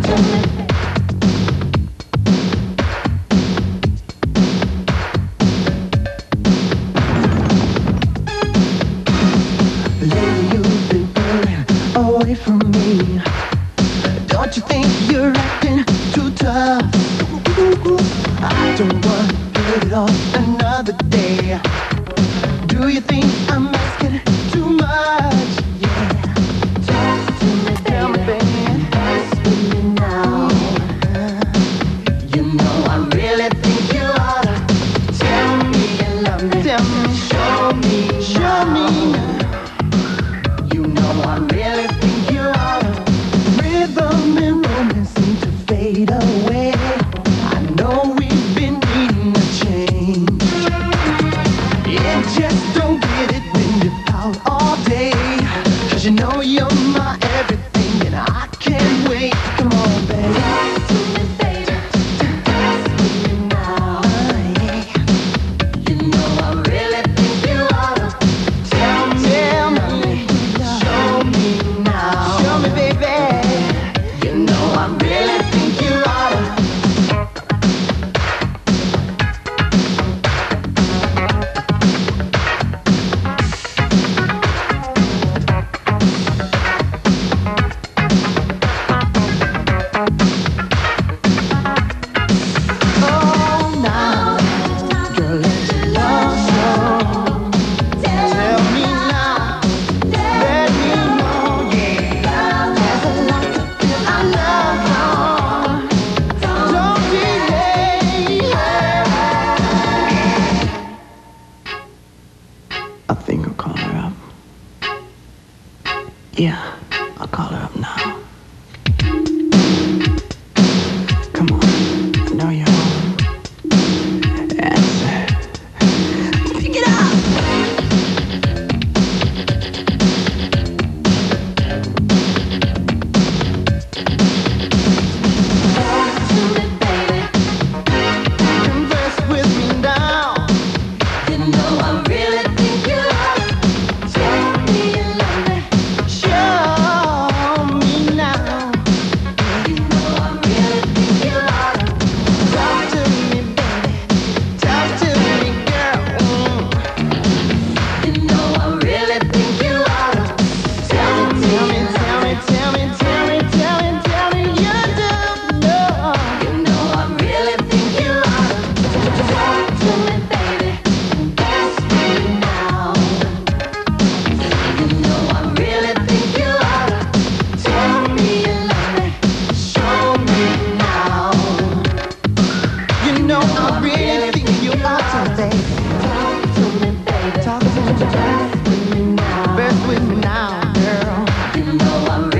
Yeah, I'll call her up now. Come on, I know you're home. Answer. Pick it up! Converse with me now. You know I really think you are. Tell me you love me. Show me now. You know I really think you are. Talk to me, baby. Talk to me, girl. You know I really think you are. Tell me you do know. You know I really think you are. Talk to me, baby. Ask me now. You know I really think you are. Tell me you love me. Show me now. You know I really think you are, baby. Talk to me, baby. Talk to me, best with me now, girl. You know I really